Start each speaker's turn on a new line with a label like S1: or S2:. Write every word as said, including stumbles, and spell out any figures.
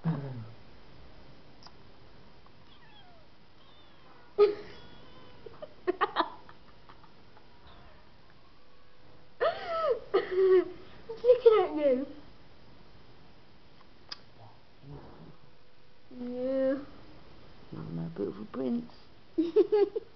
S1: Looking at you. Yeah.
S2: You're my beautiful prince.